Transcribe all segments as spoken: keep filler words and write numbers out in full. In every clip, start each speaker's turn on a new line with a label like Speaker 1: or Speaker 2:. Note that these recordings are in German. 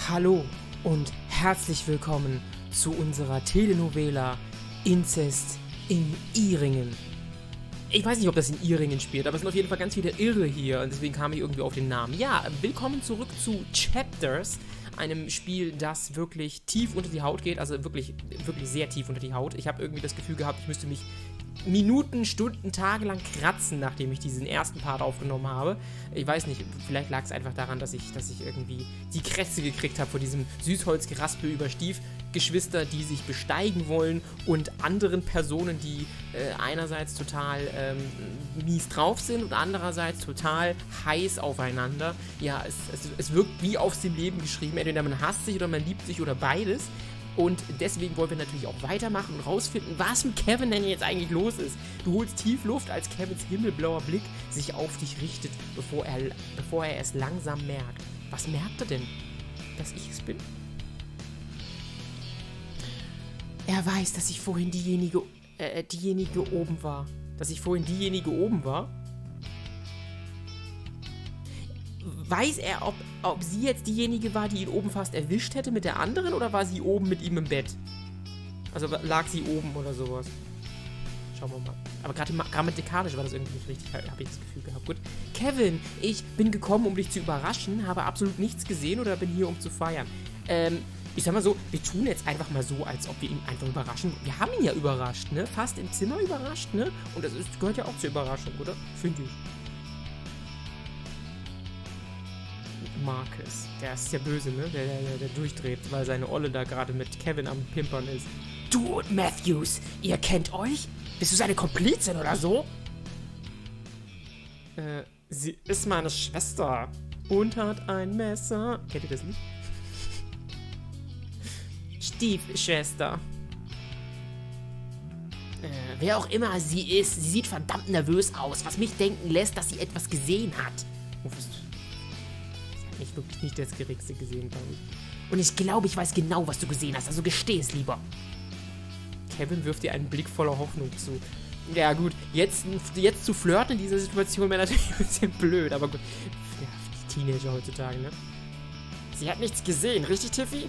Speaker 1: Hallo und herzlich willkommen zu unserer Telenovela Inzest in Ihringen. Ich weiß nicht, ob das in Ihringen spielt, aber es sind auf jeden Fall ganz viele Irre hier und deswegen kam ich irgendwie auf den Namen. Ja, willkommen zurück zu Chapters, einem Spiel, das wirklich tief unter die Haut geht, also wirklich, wirklich sehr tief unter die Haut. Ich habe irgendwie das Gefühl gehabt, ich müsste mich Minuten, Stunden, Tage lang kratzen, nachdem ich diesen ersten Part aufgenommen habe. Ich weiß nicht, vielleicht lag es einfach daran, dass ich, dass ich irgendwie die Krätze gekriegt habe vor diesem Süßholzgeraspel über Stiefgeschwister, die sich besteigen wollen und anderen Personen, die äh, einerseits total ähm, mies drauf sind und andererseits total heiß aufeinander. Ja, es, es, es wirkt wie aufs dem Leben geschrieben. Entweder man hasst sich oder man liebt sich oder beides. Und deswegen wollen wir natürlich auch weitermachen und rausfinden, was mit Kevin denn jetzt eigentlich los ist. Du holst tief Luft, als Kevins himmelblauer Blick sich auf dich richtet, bevor er, bevor er es langsam merkt. Was merkt er denn? Dass ich es bin? Er weiß, dass ich vorhin diejenige, äh, diejenige oben war. Dass ich vorhin diejenige oben war. Weiß er, ob, ob sie jetzt diejenige war, die ihn oben fast erwischt hätte mit der anderen, oder war sie oben mit ihm im Bett? Also lag sie oben oder sowas? Schauen wir mal. Aber gerade grammatikalisch war das irgendwie nicht richtig, habe ich das Gefühl gehabt. Gut. Kevin, ich bin gekommen, um dich zu überraschen, habe absolut nichts gesehen oder bin hier, um zu feiern. Ähm, ich sag mal so, wir tun jetzt einfach mal so, als ob wir ihn einfach überraschen. Wir haben ihn ja überrascht, ne? Fast im Zimmer überrascht, ne? Und das ist, gehört ja auch zur Überraschung, oder? Finde ich. Marcus. Der ist ja böse, ne? Der, der, der durchdreht, weil seine Olle da gerade mit Kevin am Pimpern ist. Du und Matthews, ihr kennt euch? Bist du seine Komplizin oder so? Äh, sie ist meine Schwester und hat ein Messer. Kennt ihr das nicht? Stiefschwester. Äh, wer auch immer sie ist, sie sieht verdammt nervös aus, was mich denken lässt, dass sie etwas gesehen hat. Oh, was ich wirklich nicht das Geringste gesehen, glaube ich. Und ich glaube, ich weiß genau, was du gesehen hast, also gesteh es lieber. Kevin wirft dir einen Blick voller Hoffnung zu. Ja gut, jetzt, jetzt zu flirten in dieser Situation wäre natürlich ein bisschen blöd, aber gut. Ja, die Teenager heutzutage, ne? Sie hat nichts gesehen, richtig, Tiffy?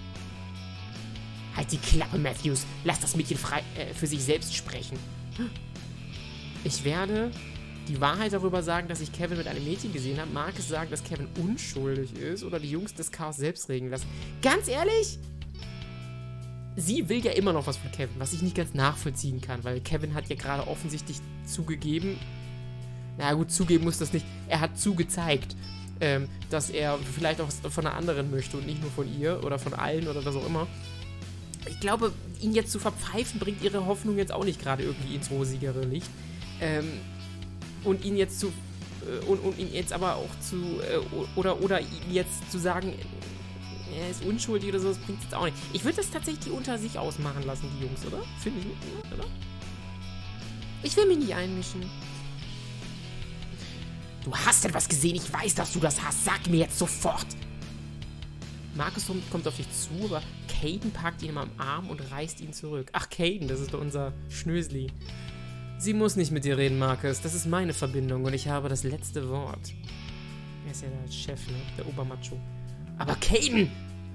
Speaker 1: Halt die Klappe, Matthews. Lass das Mädchen frei, äh, für sich selbst sprechen. Ich werde die Wahrheit darüber sagen, dass ich Kevin mit einem Mädchen gesehen habe. Mag es sagen, dass Kevin unschuldig ist oder die Jungs des Chaos selbst regeln lassen. Ganz ehrlich, sie will ja immer noch was von Kevin, was ich nicht ganz nachvollziehen kann, weil Kevin hat ja gerade offensichtlich zugegeben, na gut, zugeben muss das nicht, er hat zugezeigt, ähm, dass er vielleicht auch was von einer anderen möchte und nicht nur von ihr oder von allen oder was auch immer. Ich glaube, ihn jetzt zu verpfeifen, bringt ihre Hoffnung jetzt auch nicht gerade irgendwie ins rosigere Licht. Ähm, Und ihn jetzt zu, äh, und, und ihn jetzt aber auch zu, äh, oder, oder ihn jetzt zu sagen, er ist unschuldig oder so, das bringt jetzt auch nicht. Ich würde das tatsächlich unter sich ausmachen lassen, die Jungs, oder? Finde ich nicht, oder? Ich will mich nicht einmischen. Du hast etwas gesehen, ich weiß, dass du das hast, sag mir jetzt sofort. Marcus kommt auf dich zu, aber Caden packt ihn am Arm und reißt ihn zurück. Ach, Caden, das ist doch unser Schnösli. Sie muss nicht mit dir reden, Marcus. Das ist meine Verbindung und ich habe das letzte Wort. Er ist ja der Chef, ne? Der Obermacho. Aber Caden!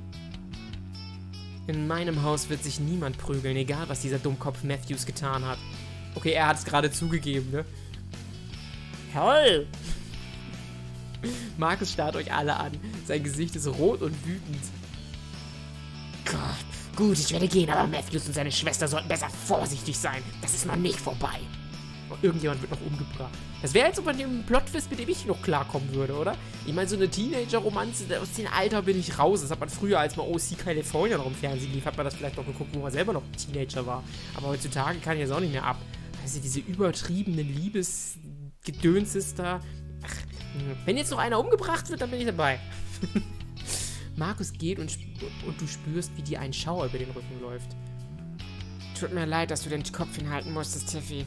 Speaker 1: In meinem Haus wird sich niemand prügeln, egal was dieser Dummkopf Matthews getan hat. Okay, er hat es gerade zugegeben, ne? Toll! Marcus starrt euch alle an. Sein Gesicht ist rot und wütend. Gott. Gut, ich werde gehen, aber Matthews und seine Schwester sollten besser vorsichtig sein. Das ist noch nicht vorbei. Und irgendjemand wird noch umgebracht. Das wäre jetzt so bei dem Plot-Twist, mit dem ich noch klarkommen würde, oder? Ich meine, so eine Teenager-Romanze, aus dem Alter bin ich raus. Das hat man früher, als mal O C California noch im Fernsehen lief, hat man das vielleicht noch geguckt, wo man selber noch Teenager war. Aber heutzutage kann ich das auch nicht mehr ab. Also diese übertriebenen Liebesgedönses da. Ach, wenn jetzt noch einer umgebracht wird, dann bin ich dabei. Marcus geht und, und du spürst, wie dir ein Schauer über den Rücken läuft. Tut mir leid, dass du den Kopf hinhalten musstest, Tiffy.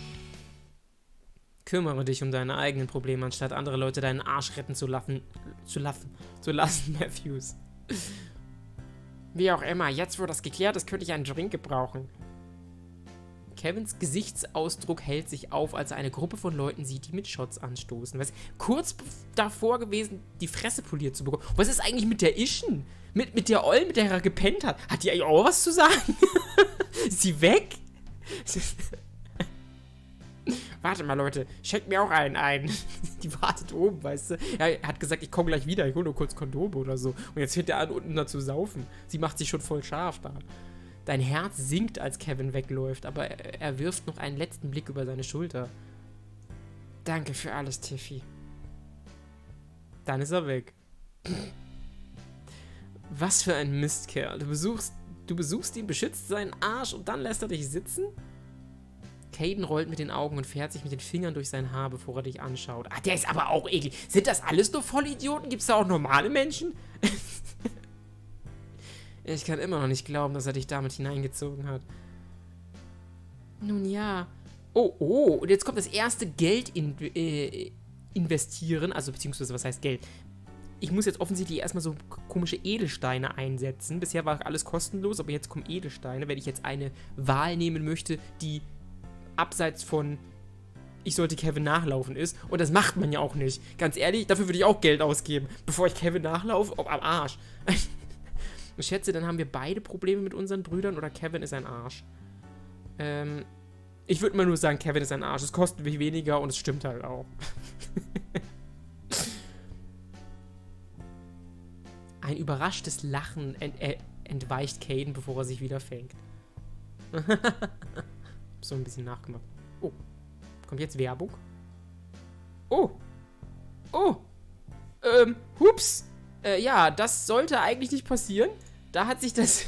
Speaker 1: Kümmere dich um deine eigenen Probleme, anstatt andere Leute deinen Arsch retten zu lassen, zu lassen, zu lassen, Matthews. Wie auch immer, jetzt wo das geklärt ist, könnte ich einen Drink gebrauchen. Kevins Gesichtsausdruck hält sich auf, als er eine Gruppe von Leuten sieht, die mit Shots anstoßen. Was kurz davor gewesen, die Fresse poliert zu bekommen. Was ist eigentlich mit der Ischen? Mit, mit der Ollen, mit der er gepennt hat? Hat die eigentlich auch was zu sagen? Ist sie weg? Warte mal, Leute, schenkt mir auch einen ein. Die wartet oben, weißt du? Ja, er hat gesagt, ich komme gleich wieder, ich hole nur kurz Kondome oder so. Und jetzt fängt er an, unten da zu saufen. Sie macht sich schon voll scharf da. Dein Herz sinkt, als Kevin wegläuft, aber er, er wirft noch einen letzten Blick über seine Schulter. Danke für alles, Tiffy. Dann ist er weg. Was für ein Mistkerl. Du besuchst, du besuchst ihn, beschützt seinen Arsch und dann lässt er dich sitzen? Caden rollt mit den Augen und fährt sich mit den Fingern durch sein Haar, bevor er dich anschaut. Ah, der ist aber auch eklig. Sind das alles nur Vollidioten? Gibt es da auch normale Menschen? Ich kann immer noch nicht glauben, dass er dich damit hineingezogen hat. Nun ja. Oh, oh, und jetzt kommt das erste Geld in, äh, investieren, also beziehungsweise, was heißt Geld? Ich muss jetzt offensichtlich erstmal so komische Edelsteine einsetzen. Bisher war alles kostenlos, aber jetzt kommen Edelsteine, wenn ich jetzt eine Wahl nehmen möchte, die abseits von ich sollte Kevin nachlaufen ist. Und das macht man ja auch nicht. Ganz ehrlich, dafür würde ich auch Geld ausgeben, bevor ich Kevin nachlaufe, oh, am Arsch. Ich schätze, dann haben wir beide Probleme mit unseren Brüdern oder Kevin ist ein Arsch. Ähm, ich würde mal nur sagen, Kevin ist ein Arsch. Es kostet mich weniger und es stimmt halt auch. Ein überraschtes Lachen ent äh, entweicht Caden, bevor er sich wieder fängt. So ein bisschen nachgemacht. Oh, kommt jetzt Werbung? Oh, oh, ähm, hups. Äh, ja, das sollte eigentlich nicht passieren. Da hat sich das...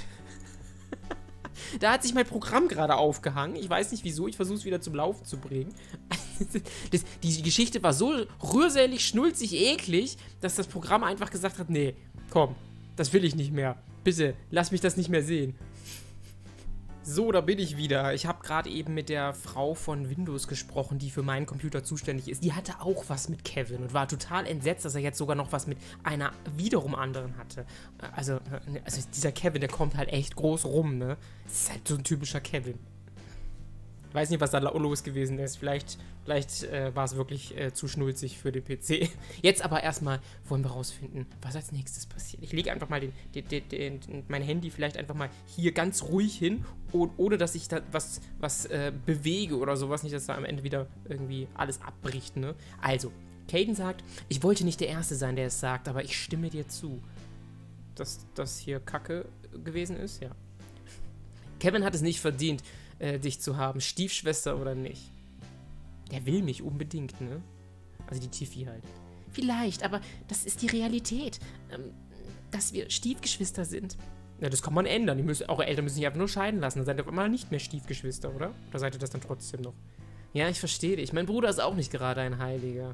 Speaker 1: da hat sich mein Programm gerade aufgehangen. Ich weiß nicht wieso. Ich versuche es wieder zum Laufen zu bringen. das, die Geschichte war so rührselig, schnulzig, eklig, dass das Programm einfach gesagt hat, nee, komm, das will ich nicht mehr. Bitte, lass mich das nicht mehr sehen. So, da bin ich wieder. Ich habe gerade eben mit der Frau von Windows gesprochen, die für meinen Computer zuständig ist. Die hatte auch was mit Kevin und war total entsetzt, dass er jetzt sogar noch was mit einer wiederum anderen hatte. Also, also dieser Kevin, der kommt halt echt groß rum, ne? Das ist halt so ein typischer Kevin. Ich weiß nicht, was da los gewesen ist. Vielleicht, vielleicht äh, war es wirklich äh, zu schnulzig für den P C. Jetzt aber erstmal wollen wir rausfinden, was als nächstes passiert. Ich lege einfach mal den, den, den, den, mein Handy vielleicht einfach mal hier ganz ruhig hin, und, ohne dass ich da was, was äh, bewege oder sowas. Nicht, dass da am Ende wieder irgendwie alles abbricht, ne? Also, Caden sagt, ich wollte nicht der Erste sein, der es sagt, aber ich stimme dir zu. Dass das hier Kacke gewesen ist, ja. Kevin hat es nicht verdient, äh, dich zu haben, Stiefschwester oder nicht. Der will mich unbedingt, ne? Also die Tiffy halt. Vielleicht, aber das ist die Realität, ähm, dass wir Stiefgeschwister sind. Ja, das kann man ändern. Die müssen, eure Eltern müssen sich einfach nur scheiden lassen. Dann seid ihr auf einmal nicht mehr Stiefgeschwister, oder? Oder seid ihr das dann trotzdem noch? Ja, ich verstehe dich. Mein Bruder ist auch nicht gerade ein Heiliger.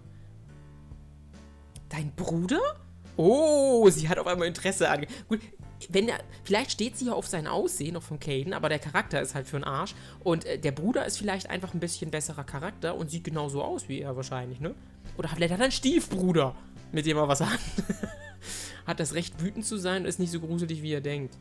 Speaker 1: Dein Bruder? Oh, sie hat auf einmal Interesse an. Gut, wenn der, vielleicht steht sie ja auf sein Aussehen, noch von Caden, aber der Charakter ist halt für einen Arsch. Und äh, der Bruder ist vielleicht einfach ein bisschen besserer Charakter und sieht genauso aus wie er wahrscheinlich, ne? Oder vielleicht hat er einen Stiefbruder, mit dem er was hat. Hat das Recht, wütend zu sein und ist nicht so gruselig, wie er denkt.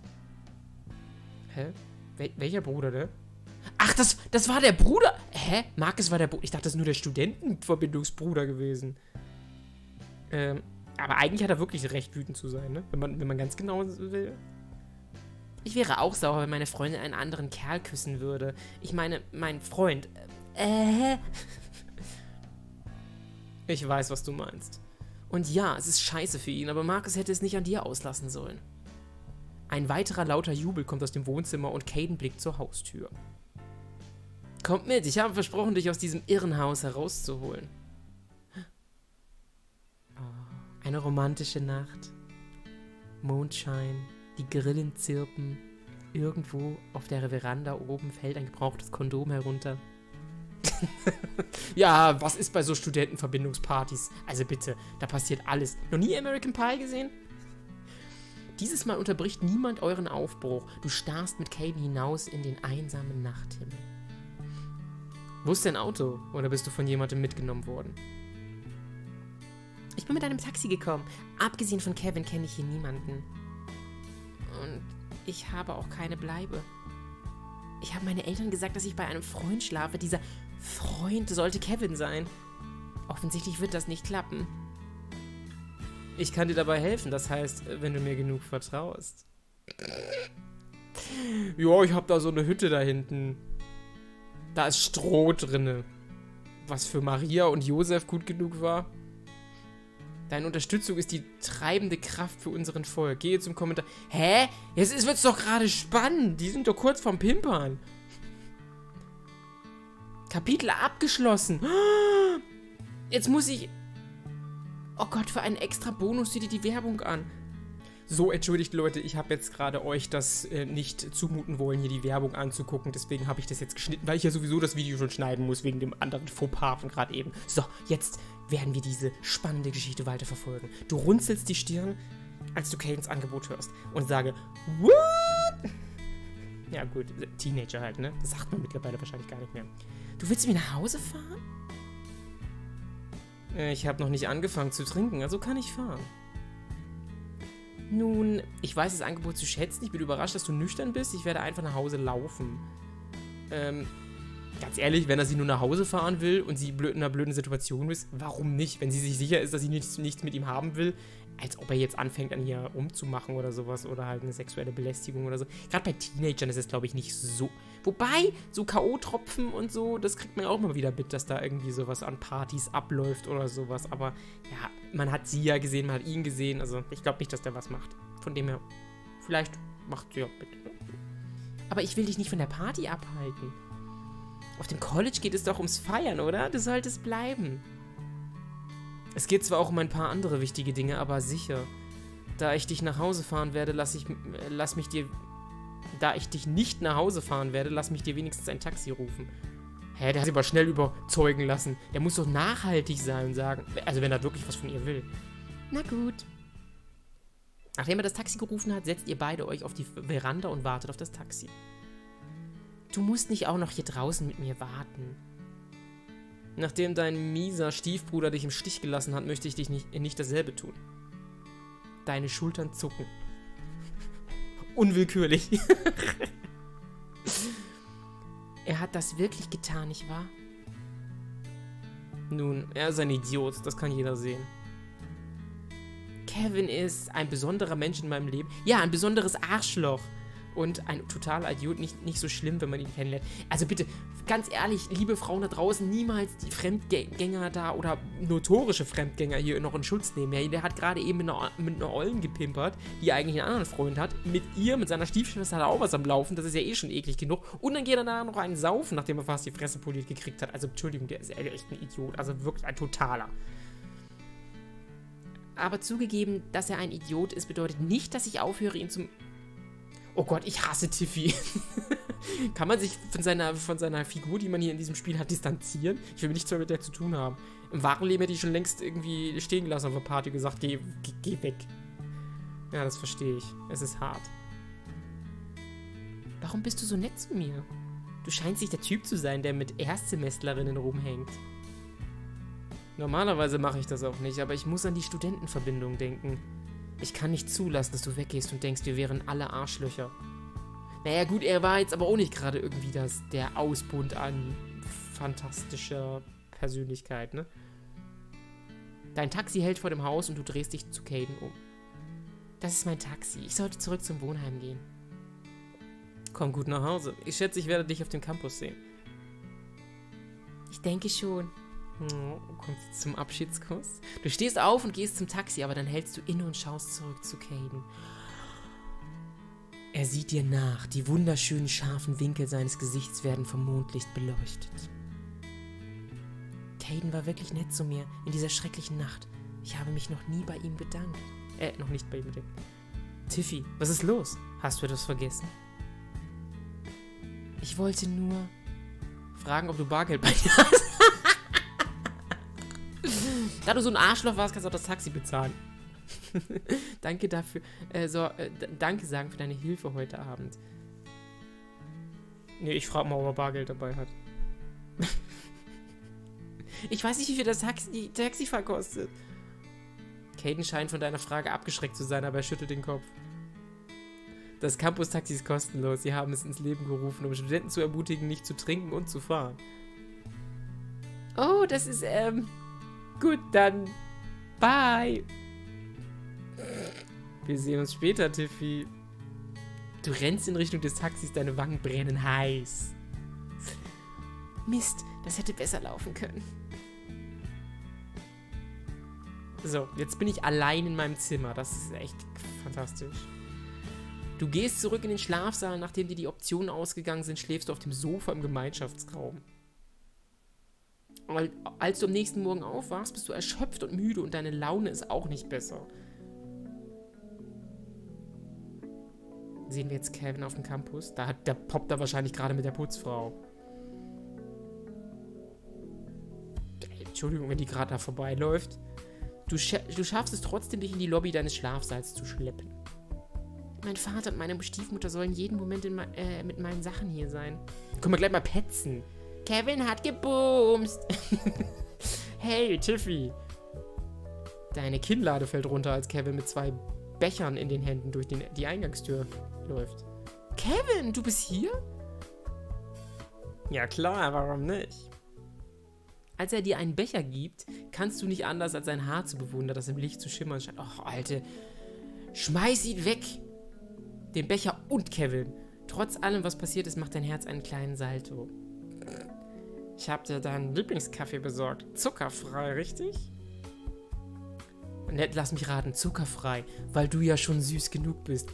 Speaker 1: Hä? Wel welcher Bruder, ne? Ach, das, das war der Bruder. Hä? Marcus war der Bruder. Ich dachte, das ist nur der Studentenverbindungsbruder gewesen. Ähm, aber eigentlich hat er wirklich Recht, wütend zu sein, ne? Wenn man, wenn man ganz genau will. Ich wäre auch sauer, wenn meine Freundin einen anderen Kerl küssen würde. Ich meine, mein Freund. Äh. Ich weiß, was du meinst. Und ja, es ist scheiße für ihn, aber Marcus hätte es nicht an dir auslassen sollen. Ein weiterer lauter Jubel kommt aus dem Wohnzimmer und Caden blickt zur Haustür. Kommt mit, ich habe versprochen, dich aus diesem Irrenhaus herauszuholen. Oh, eine romantische Nacht. Mondschein, die Grillen zirpen. Irgendwo auf der Veranda oben fällt ein gebrauchtes Kondom herunter. Ja, was ist bei so Studentenverbindungspartys? Also bitte, da passiert alles. Noch nie American Pie gesehen? Dieses Mal unterbricht niemand euren Aufbruch. Du starrst mit Caden hinaus in den einsamen Nachthimmel. Wo ist dein Auto? Oder bist du von jemandem mitgenommen worden? Ich bin mit einem Taxi gekommen. Abgesehen von Kevin kenne ich hier niemanden. Und ich habe auch keine Bleibe. Ich habe meinen Eltern gesagt, dass ich bei einem Freund schlafe. Dieser Freund sollte Kevin sein. Offensichtlich wird das nicht klappen. Ich kann dir dabei helfen, das heißt, wenn du mir genug vertraust. Ja, ich habe da so eine Hütte da hinten. Da ist Stroh drinne. Was für Maria und Josef gut genug war. Deine Unterstützung ist die treibende Kraft für unseren Volk. Gehe zum Kommentar. Hä? Jetzt wird's doch gerade spannend. Die sind doch kurz vorm Pimpern. Kapitel abgeschlossen. Jetzt muss ich... Oh Gott, für einen extra Bonus zieht ihr die Werbung an. So, entschuldigt Leute, ich habe jetzt gerade euch das äh, nicht zumuten wollen, hier die Werbung anzugucken. Deswegen habe ich das jetzt geschnitten, weil ich ja sowieso das Video schon schneiden muss, wegen dem anderen Fauxpas von gerade eben. So, jetzt werden wir diese spannende Geschichte weiterverfolgen. Du runzelst die Stirn, als du Cadens Angebot hörst und sage, what? Ja gut, Teenager halt, ne? Das sagt man mittlerweile wahrscheinlich gar nicht mehr. Du willst mit mir nach Hause fahren? Ich habe noch nicht angefangen zu trinken, also kann ich fahren. Nun, ich weiß das Angebot zu schätzen. Ich bin überrascht, dass du nüchtern bist. Ich werde einfach nach Hause laufen. Ähm, ganz ehrlich, wenn er sie nur nach Hause fahren will und sie blöd in einer blöden Situation ist, warum nicht? Wenn sie sich sicher ist, dass sie nichts, nichts mit ihm haben will, als ob er jetzt anfängt, an ihr rumzumachen oder sowas oder halt eine sexuelle Belästigung oder so. Gerade bei Teenagern ist es, glaube ich, nicht so... Wobei, so K O-Tropfen und so, das kriegt man auch mal wieder mit, dass da irgendwie sowas an Partys abläuft oder sowas. Aber ja, man hat sie ja gesehen, man hat ihn gesehen. Also ich glaube nicht, dass der was macht. Von dem her, vielleicht macht sie ja bitte. Aber ich will dich nicht von der Party abhalten. Auf dem College geht es doch ums Feiern, oder? Du solltest bleiben. Es geht zwar auch um ein paar andere wichtige Dinge, aber sicher. Da ich dich nach Hause fahren werde, lass ich, äh, lass mich dir... Da ich dich nicht nach Hause fahren werde, lass mich dir wenigstens ein Taxi rufen. Hä, der hat sich aber schnell überzeugen lassen. Der muss doch nachhaltig sein und sagen... Also wenn er wirklich was von ihr will. Na gut. Nachdem er das Taxi gerufen hat, setzt ihr beide euch auf die Veranda und wartet auf das Taxi. Du musst nicht auch noch hier draußen mit mir warten. Nachdem dein mieser Stiefbruder dich im Stich gelassen hat, möchte ich dich nicht, nicht dasselbe tun. Deine Schultern zucken. Unwillkürlich. Er hat das wirklich getan, nicht wahr? Nun, er ist ein Idiot, das kann jeder sehen. Kevin ist ein besonderer Mensch in meinem Leben. Ja, ein besonderes Arschloch. Und ein totaler Idiot, nicht, nicht so schlimm, wenn man ihn kennenlernt. Also bitte, ganz ehrlich, liebe Frauen da draußen, niemals die Fremdgänger da oder notorische Fremdgänger hier noch in Schutz nehmen. Ja, der hat gerade eben mit einer, mit einer Ollen gepimpert, die eigentlich einen anderen Freund hat. Mit ihr, mit seiner Stiefschwester hat er auch was am Laufen, das ist ja eh schon eklig genug. Und dann geht er da noch einen saufen, nachdem er fast die Fresse poliert gekriegt hat. Also Entschuldigung, der ist echt ein Idiot, also wirklich ein totaler. Aber zugegeben, dass er ein Idiot ist, bedeutet nicht, dass ich aufhöre, ihn zum... Oh Gott, ich hasse Tiffy. Kann man sich von seiner, von seiner Figur, die man hier in diesem Spiel hat, distanzieren? Ich will nichts mehr mit der zu tun haben. Im wahren Leben hätte ich schon längst irgendwie stehen gelassen auf der Party und gesagt, geh, geh, geh weg. Ja, das verstehe ich. Es ist hart. Warum bist du so nett zu mir? Du scheinst nicht der Typ zu sein, der mit Erstsemesterlerinnen rumhängt. Normalerweise mache ich das auch nicht, aber ich muss an die Studentenverbindung denken. Ich kann nicht zulassen, dass du weggehst und denkst, wir wären alle Arschlöcher. Naja gut, er war jetzt aber auch nicht gerade irgendwie das, der Ausbund an fantastischer Persönlichkeit, ne? Dein Taxi hält vor dem Haus und du drehst dich zu Caden um. Das ist mein Taxi. Ich sollte zurück zum Wohnheim gehen. Komm gut nach Hause. Ich schätze, ich werde dich auf dem Campus sehen. Ich denke schon. Oh, kommst du zum Abschiedskuss? Du stehst auf und gehst zum Taxi, aber dann hältst du inne und schaust zurück zu Caden. Er sieht dir nach. Die wunderschönen, scharfen Winkel seines Gesichts werden vom Mondlicht beleuchtet. Caden war wirklich nett zu mir in dieser schrecklichen Nacht. Ich habe mich noch nie bei ihm bedankt. Äh, noch nicht bei ihm bedankt. Tiffy, was ist los? Hast du etwas vergessen? Ich wollte nur fragen, ob du Bargeld bei dir hast. Da du so ein Arschloch warst, kannst du auch das Taxi bezahlen. Danke dafür. Äh, so, äh, danke sagen für deine Hilfe heute Abend. Nee, ich frage mal, ob er Bargeld dabei hat. Ich weiß nicht, wie viel das Taxi, die Taxifahrt kostet. Caden scheint von deiner Frage abgeschreckt zu sein, aber er schüttelt den Kopf. Das Campus-Taxi ist kostenlos. Sie haben es ins Leben gerufen, um Studenten zu ermutigen, nicht zu trinken und zu fahren. Oh, das ist, ähm... Gut, dann... Bye! Wir sehen uns später, Tiffy. Du rennst in Richtung des Taxis, deine Wangen brennen heiß. Mist, das hätte besser laufen können. So, jetzt bin ich allein in meinem Zimmer. Das ist echt fantastisch. Du gehst zurück in den Schlafsaal, nachdem dir die Optionen ausgegangen sind, schläfst du auf dem Sofa im Gemeinschaftsraum. Als du am nächsten Morgen aufwachst, bist du erschöpft und müde und deine Laune ist auch nicht besser. Sehen wir jetzt Kevin auf dem Campus? Da, hat, da poppt er wahrscheinlich gerade mit der Putzfrau. Entschuldigung, wenn die gerade da vorbeiläuft. Du, scha du schaffst es trotzdem, dich in die Lobby deines Schlafsaals zu schleppen. Mein Vater und meine Stiefmutter sollen jeden Moment in me äh, mit meinen Sachen hier sein. Können wir gleich mal petzen. Kevin hat gebumst. Hey, Tiffy. Deine Kinnlade fällt runter, als Kevin mit zwei Bechern in den Händen durch den, die Eingangstür läuft. Kevin, du bist hier? Ja klar, warum nicht? Als er dir einen Becher gibt, kannst du nicht anders, als sein Haar zu bewundern, das im Licht zu schimmern scheint. Och, Alte, schmeiß ihn weg! Den Becher und Kevin. Trotz allem, was passiert ist, macht dein Herz einen kleinen Salto. Ich hab dir deinen Lieblingskaffee besorgt. Zuckerfrei, richtig? Nett, lass mich raten, zuckerfrei, weil du ja schon süß genug bist.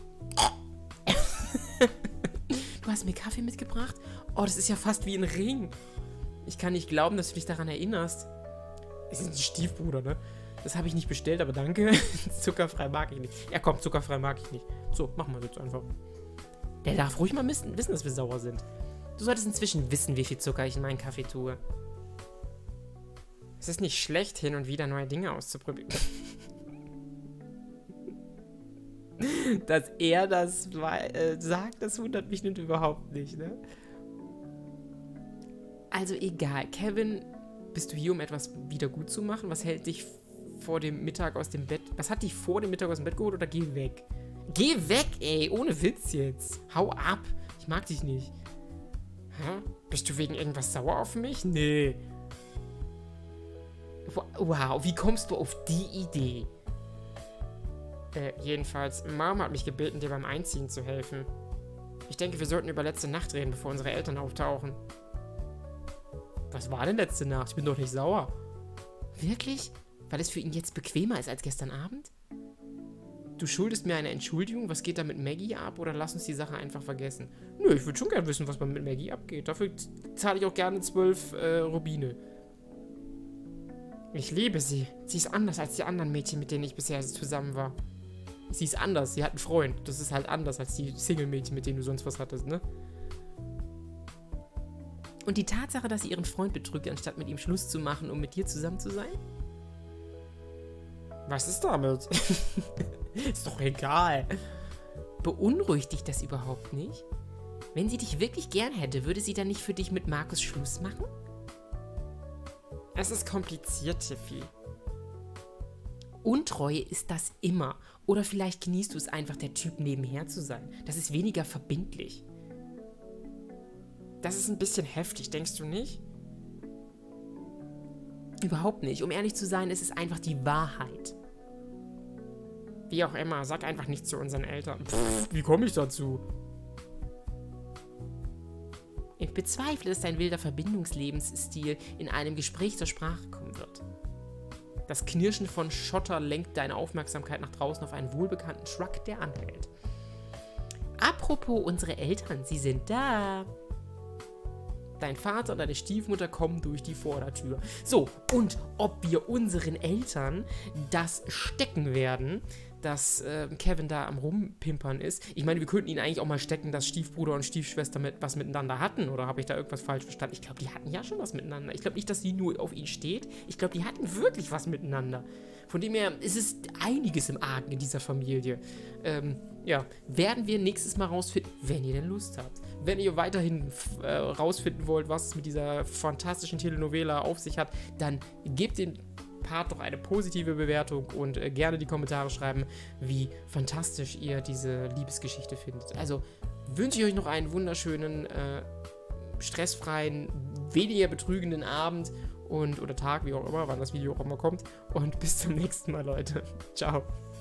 Speaker 1: Du hast mir Kaffee mitgebracht? Oh, das ist ja fast wie ein Ring. Ich kann nicht glauben, dass du dich daran erinnerst. Es ist ein Stiefbruder, ne? Das habe ich nicht bestellt, aber danke. Zuckerfrei mag ich nicht. Ja, komm, zuckerfrei mag ich nicht. So, machen wir jetzt einfach. Der darf ruhig mal wissen, dass wir sauer sind. Du solltest inzwischen wissen, wie viel Zucker ich in meinen Kaffee tue. Es ist nicht schlecht, hin und wieder neue Dinge auszuprobieren. Dass er das äh, sagt, das wundert mich nicht überhaupt nicht, ne? Also egal. Kevin, bist du hier, um etwas wieder gut zu machen? Was hält dich vor dem Mittag aus dem Bett? Was hat dich vor dem Mittag aus dem Bett geholt oder geh weg? Geh weg, ey! Ohne Witz jetzt. Hau ab. Ich mag dich nicht. Hä? Bist du wegen irgendwas sauer auf mich? Nee. Wow, wie kommst du auf die Idee? Äh, jedenfalls, Mom hat mich gebeten, dir beim Einziehen zu helfen. Ich denke, wir sollten über letzte Nacht reden, bevor unsere Eltern auftauchen. Was war denn letzte Nacht? Ich bin doch nicht sauer. Wirklich? Weil es für ihn jetzt bequemer ist als gestern Abend? Du schuldest mir eine Entschuldigung? Was geht da mit Maggie ab? Oder lass uns die Sache einfach vergessen? Nö, ich würde schon gerne wissen, was mit Maggie abgeht. Dafür zahle ich auch gerne zwölf äh, Rubine. Ich liebe sie. Sie ist anders als die anderen Mädchen, mit denen ich bisher zusammen war. Sie ist anders. Sie hat einen Freund. Das ist halt anders als die Single-Mädchen, mit denen du sonst was hattest, ne? Und die Tatsache, dass sie ihren Freund betrügt, anstatt mit ihm Schluss zu machen, um mit dir zusammen zu sein? Was ist damit? Ist doch egal. Beunruhigt dich das überhaupt nicht? Wenn sie dich wirklich gern hätte, würde sie dann nicht für dich mit Markus Schluss machen? Es ist kompliziert, Tiffy. Untreue ist das immer. Oder vielleicht genießt du es einfach, der Typ nebenher zu sein. Das ist weniger verbindlich. Das ist ein bisschen heftig, denkst du nicht? Überhaupt nicht. Um ehrlich zu sein, ist es einfach die Wahrheit. Wie auch immer, sag einfach nichts zu unseren Eltern. Pff, wie komme ich dazu? Ich bezweifle, dass dein wilder Verbindungslebensstil in einem Gespräch zur Sprache kommen wird. Das Knirschen von Schotter lenkt deine Aufmerksamkeit nach draußen auf einen wohlbekannten Truck, der anhält. Apropos unsere Eltern, sie sind da. Dein Vater und deine Stiefmutter kommen durch die Vordertür. So, und ob wir unseren Eltern das stecken werden, dass äh, Kevin da am Rumpimpern ist. Ich meine, wir könnten ihn eigentlich auch mal stecken, dass Stiefbruder und Stiefschwester mit, was miteinander hatten. Oder habe ich da irgendwas falsch verstanden? Ich glaube, die hatten ja schon was miteinander. Ich glaube nicht, dass sie nur auf ihn steht. Ich glaube, die hatten wirklich was miteinander. Von dem her ist es einiges im Argen in dieser Familie. Ähm, ja, werden wir nächstes Mal rausfinden, wenn ihr denn Lust habt. Wenn ihr weiterhin äh, rausfinden wollt, was es mit dieser fantastischen Telenovela auf sich hat, dann gebt den Part doch eine positive Bewertung und äh, gerne die Kommentare schreiben, wie fantastisch ihr diese Liebesgeschichte findet. Also wünsche ich euch noch einen wunderschönen, äh, stressfreien, weniger betrügenden Abend und oder Tag, wie auch immer, wann das Video auch immer kommt. Und bis zum nächsten Mal, Leute. Ciao.